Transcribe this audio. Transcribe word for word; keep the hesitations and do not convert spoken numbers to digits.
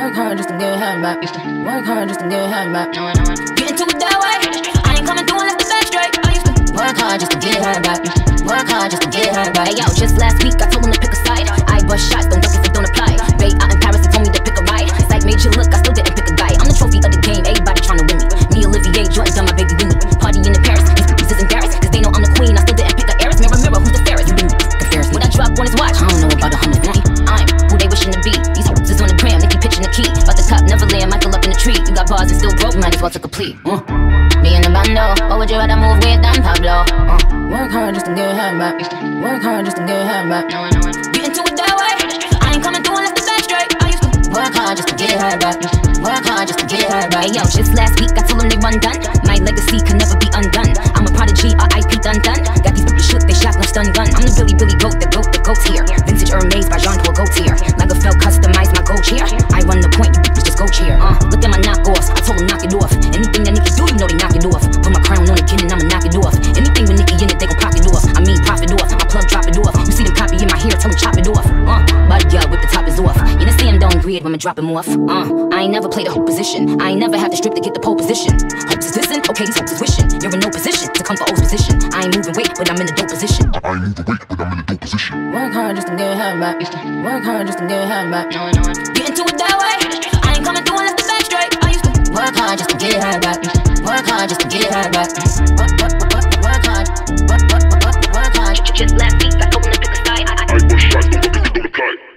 Work hard just to get her back. Work hard just to get her back. Get into it that way. I ain't coming through and left the back straight. I used to work hard just to get her back. Work hard just to get her back. Hey yo, just last week I told him to pick a side. I bust shots, don't duck if it don't apply. Bay out in Paris, they told me to pick a ride. Sight made you look, I still didn't pick a guy. I'm the trophy of the game, everybody tryna win me. Me, Olivier, Jordan, done my baby Winnie. Party in Paris, these bitches is embarrassed, cause they know I'm the queen. I still didn't pick a heiress. Mirror, mirror, who's the fairest? You been comparison. When I drop on his watch, I don't know about a hundred fifty. I'm who they wishing to be. These hoes is on the gram, Nicki pitching the key. About the top, never land, Michael up in the tree. You got bars and still broke, might as well to complete. Uh. Me in the bando, what would you rather move with than Pablo? Uh. Work hard just to get her back. Work hard just to get her back. Get into it that way. I ain't coming through and left the back straight. I used to work hard just to get her back. Work hard just to get her back. Hey yo, just last week I told them they run done. My legacy can never be undone. I'm a prodigy, R I P done done. Got these people shook, they shot, no stun gun. I'm the Billy Billy goat, the goat, the goat's here. Vintage Hermes by Jean Paul Gaultier. Lagerfeld customized my gold chair. I run the point, you bitches just go cheer. Uh, look at my knockoffs, I told them knock it off. Anything that Nicki do, you know they knock it off. Put my crown on again and I'ma knock it off. Anything with Nicki in it, they gon' pop it off. I mean profit off, my plug drop it off. You see them copy in my hair, tell them chop it off. Uh, but yeah, with the top is off. You done see him down grid when I drop him off. Uh, I ain't never played a whole position. I ain't never have to strip to get the pole position. Hopes is listen, okay, these hopes is wishing. You're in no position to come for O's position. I ain't moving weight, but I'm in a dope position. I ain't moving weight, but I'm in a dope position. Work hard just to get her back. Work hard just to get her back. Get into it that way. I ain't coming through and left the back straight. I used to work hard just to get her back. Work hard just to get her back. Work, work, work, work hard. Work, work, work, work hard. Just last week I told him to pick a side. I, I, I bust shots, don't duck if it don't apply.